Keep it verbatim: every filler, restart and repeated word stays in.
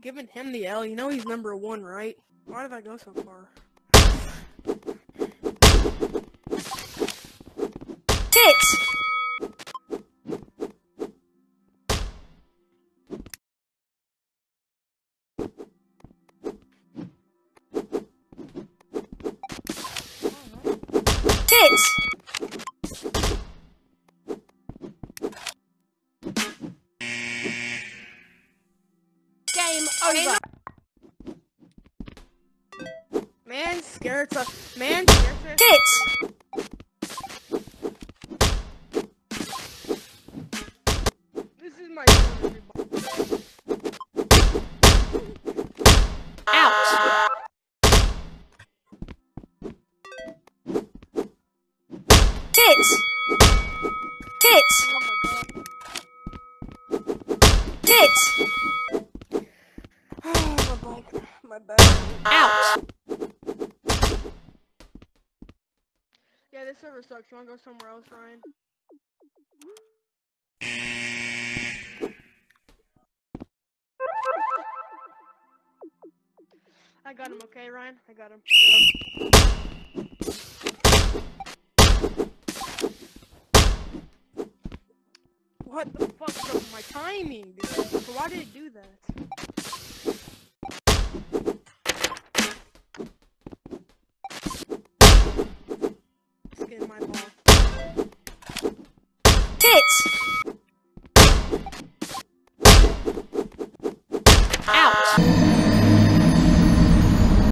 giving him the L. You know he's number one, right? Why did I go so far? Hit! Hit! Game over. Man scared to man scared to Hit! This is my son, everybody. Out! Hit! Hit! Oh my god. Hit! Oh my ball. My bad. Out! Yeah, this server sucks. You wanna go somewhere else, Ryan? I got him, okay, Ryan? I got him. I got him. What the fuck is my timing, dude? So why did it do that? Just getting my ball. Hit!